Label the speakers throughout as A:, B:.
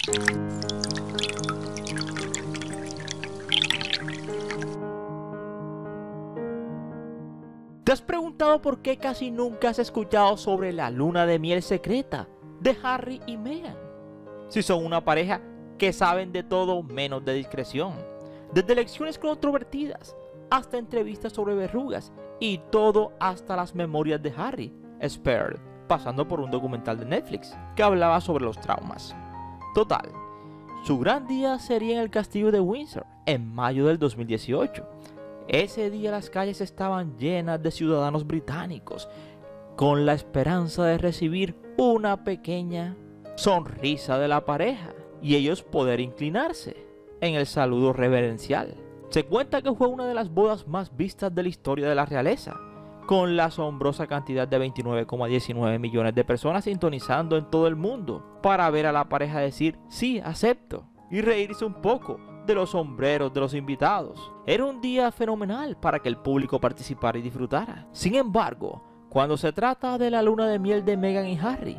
A: ¿Te has preguntado por qué casi nunca has escuchado sobre la luna de miel secreta de Harry y Meghan? Si son una pareja que saben de todo menos de discreción, desde lecciones controvertidas hasta entrevistas sobre verrugas y todo hasta las memorias de Harry Spared, pasando por un documental de Netflix que hablaba sobre los traumas. Total, su gran día sería en el castillo de Windsor en mayo del 2018. Ese día las calles estaban llenas de ciudadanos británicos con la esperanza de recibir una pequeña sonrisa de la pareja y ellos poder inclinarse en el saludo reverencial. Se cuenta que fue una de las bodas más vistas de la historia de la realeza, con la asombrosa cantidad de 29,19 millones de personas sintonizando en todo el mundo para ver a la pareja decir sí, acepto y reírse un poco de los sombreros de los invitados. Era un día fenomenal para que el público participara y disfrutara. Sin embargo, cuando se trata de la luna de miel de Meghan y Harry,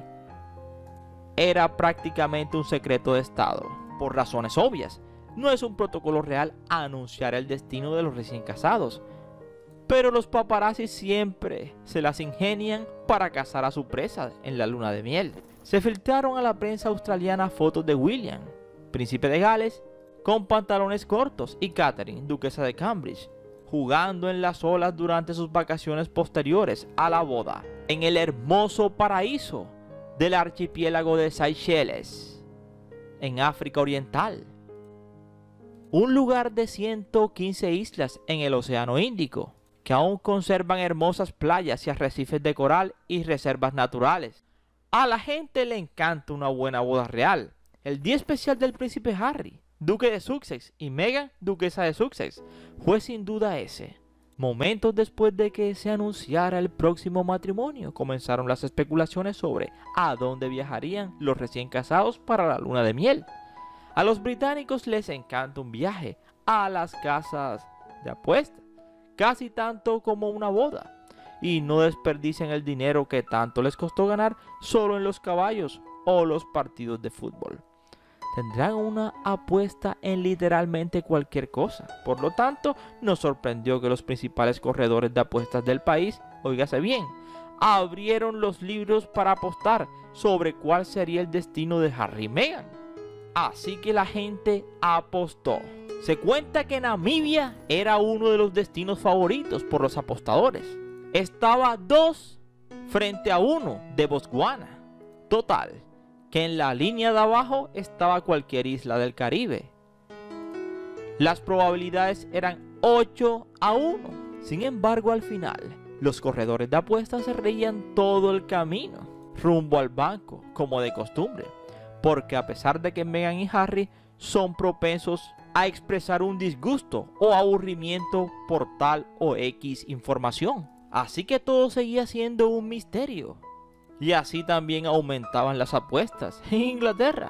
A: era prácticamente un secreto de estado, por razones obvias. No es un protocolo real anunciar el destino de los recién casados, pero los paparazzi siempre se las ingenian para cazar a su presa en la luna de miel. Se filtraron a la prensa australiana fotos de William, príncipe de Gales, con pantalones cortos, y Catherine, duquesa de Cambridge, jugando en las olas durante sus vacaciones posteriores a la boda, en el hermoso paraíso del archipiélago de Seychelles, en África Oriental. Un lugar de 115 islas en el Océano Índico, que aún conservan hermosas playas y arrecifes de coral y reservas naturales. A la gente le encanta una buena boda real. El día especial del príncipe Harry, duque de Sussex, y Meghan, duquesa de Sussex, fue sin duda ese. Momentos después de que se anunciara el próximo matrimonio, comenzaron las especulaciones sobre a dónde viajarían los recién casados para la luna de miel. A los británicos les encanta un viaje a las casas de apuestas, casi tanto como una boda, y no desperdician el dinero que tanto les costó ganar solo en los caballos o los partidos de fútbol. Tendrán una apuesta en literalmente cualquier cosa. Por lo tanto, nos sorprendió que los principales corredores de apuestas del país, óigase bien, abrieron los libros para apostar sobre cuál sería el destino de Harry y Meghan. Así que la gente apostó. Se cuenta que Namibia era uno de los destinos favoritos por los apostadores. Estaba 2 frente a 1 de Botswana. Total, que en la línea de abajo estaba cualquier isla del Caribe. Las probabilidades eran 8-1. Sin embargo, al final, los corredores de apuestas se reían todo el camino rumbo al banco, como de costumbre, porque a pesar de que Meghan y Harry son propensos a expresar un disgusto o aburrimiento por tal o X información, así que todo seguía siendo un misterio. Y así también aumentaban las apuestas en Inglaterra.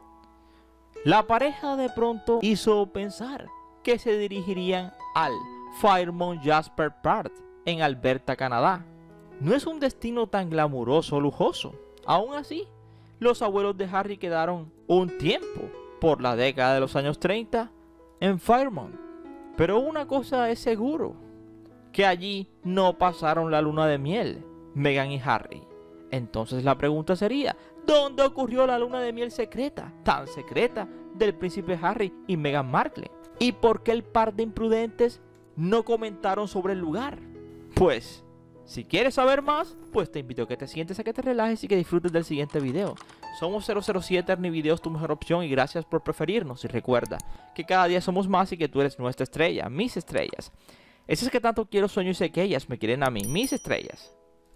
A: La pareja de pronto hizo pensar que se dirigirían al Fairmont Jasper Park en Alberta, Canadá. No es un destino tan glamuroso o lujoso. Aún así, los abuelos de Harry quedaron un tiempo, por la década de los años 30, en Fairmont. Pero una cosa es seguro, que allí no pasaron la luna de miel, Meghan y Harry. Entonces la pregunta sería, ¿dónde ocurrió la luna de miel secreta, tan secreta, del príncipe Harry y Meghan Markle? ¿Y por qué el par de imprudentes no comentaron sobre el lugar? Pues, si quieres saber más, pues te invito a que te sientes, a que te relajes y que disfrutes del siguiente video. Somos 007 Arnivideos, tu mejor opción, y gracias por preferirnos. Y recuerda que cada día somos más y que tú eres nuestra estrella, mis estrellas. Ese es que tanto quiero, sueño y sé que ellas me quieren a mí, mis estrellas.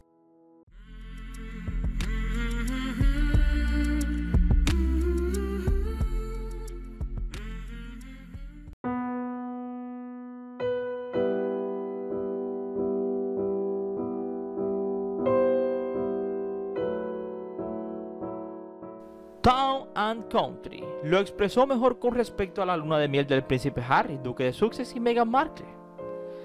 A: Town and Country lo expresó mejor con respecto a la luna de miel del príncipe Harry, duque de Sussex, y Meghan Markle.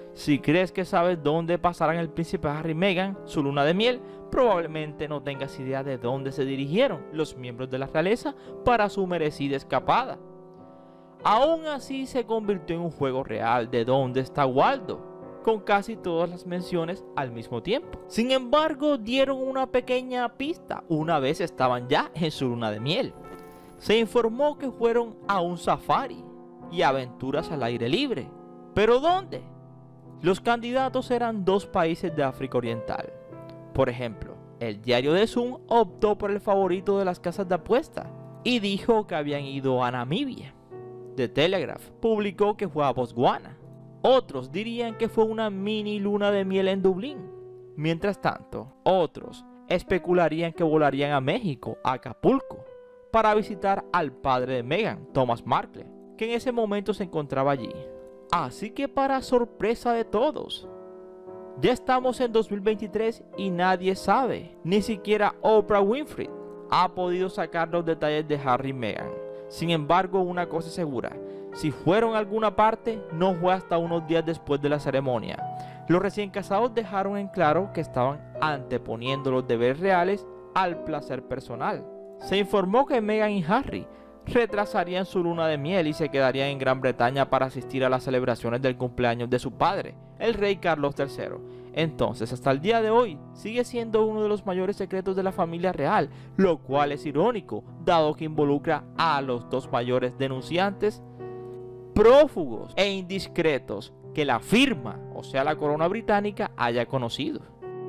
A: Si crees que sabes dónde pasarán el príncipe Harry y Meghan su luna de miel, probablemente no tengas idea de dónde se dirigieron los miembros de la realeza para su merecida escapada. Aún así se convirtió en un juego real de dónde está Waldo, con casi todas las menciones al mismo tiempo. Sin embargo, dieron una pequeña pista una vez estaban ya en su luna de miel. Se informó que fueron a un safari y aventuras al aire libre. ¿Pero dónde? Los candidatos eran dos países de África Oriental. Por ejemplo, el diario The Sun optó por el favorito de las casas de apuesta y dijo que habían ido a Namibia. The Telegraph publicó que fue a Botswana. Otros dirían que fue una mini luna de miel en Dublín. Mientras tanto, otros especularían que volarían a México, a Acapulco, para visitar al padre de Meghan, Thomas Markle, que en ese momento se encontraba allí. Así que para sorpresa de todos, ya estamos en 2023 y nadie sabe, ni siquiera Oprah Winfrey ha podido sacar los detalles de Harry y Meghan. Sin embargo, una cosa es segura, si fueron a alguna parte, no fue hasta unos días después de la ceremonia. Los recién casados dejaron en claro que estaban anteponiendo los deberes reales al placer personal. Se informó que Meghan y Harry retrasarían su luna de miel y se quedarían en Gran Bretaña para asistir a las celebraciones del cumpleaños de su padre, el rey Carlos III. Entonces, hasta el día de hoy, sigue siendo uno de los mayores secretos de la familia real, lo cual es irónico, dado que involucra a los dos mayores denunciantes, prófugos e indiscretos que la firma, o sea la corona británica, haya conocido.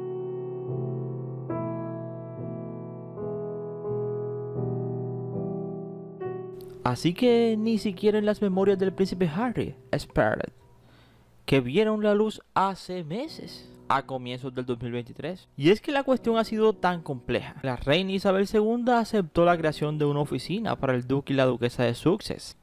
A: Así que ni siquiera en las memorias del príncipe Harry Spared, que vieron la luz hace meses, a comienzos del 2023. Y es que la cuestión ha sido tan compleja. La reina Isabel II aceptó la creación de una oficina para el duque y la duquesa de Sussex,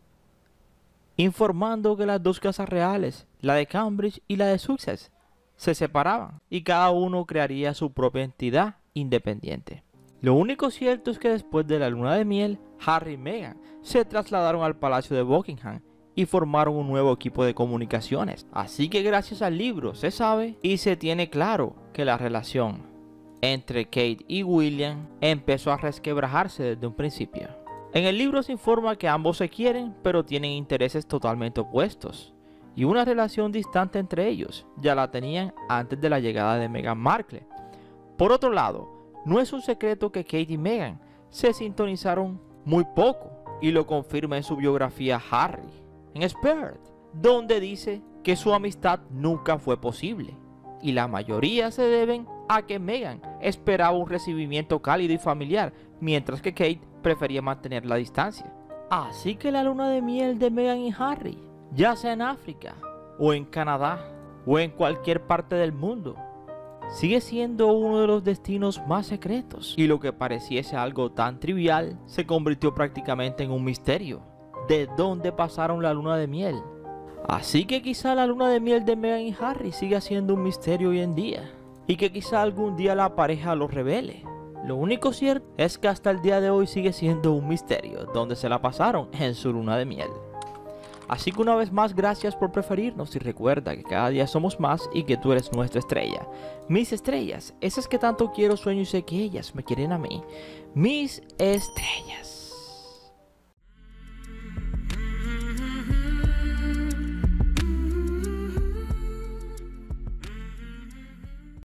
A: informando que las dos casas reales, la de Cambridge y la de Sussex, se separaban y cada uno crearía su propia entidad independiente. Lo único cierto es que después de la luna de miel, Harry y Meghan se trasladaron al Palacio de Buckingham y formaron un nuevo equipo de comunicaciones. Así que gracias al libro se sabe y se tiene claro que la relación entre Kate y William empezó a resquebrajarse desde un principio. En el libro se informa que ambos se quieren, pero tienen intereses totalmente opuestos, y una relación distante entre ellos ya la tenían antes de la llegada de Meghan Markle. Por otro lado, no es un secreto que Kate y Meghan se sintonizaron muy poco, y lo confirma en su biografía Harry, en Spared, donde dice que su amistad nunca fue posible, y la mayoría se deben a que Meghan esperaba un recibimiento cálido y familiar, mientras que Kate prefería mantener la distancia. Así que la luna de miel de Meghan y Harry, ya sea en África, o en Canadá, o en cualquier parte del mundo, sigue siendo uno de los destinos más secretos, y lo que pareciese algo tan trivial se convirtió prácticamente en un misterio. ¿De dónde pasaron la luna de miel? Así que quizá la luna de miel de Meghan y Harry siga siendo un misterio hoy en día, y que quizá algún día la pareja lo revele. Lo único cierto es que hasta el día de hoy sigue siendo un misterio dónde se la pasaron en su luna de miel. Así que una vez más, gracias por preferirnos y recuerda que cada día somos más y que tú eres nuestra estrella. Mis estrellas, esas que tanto quiero, sueño y sé que ellas me quieren a mí. Mis estrellas.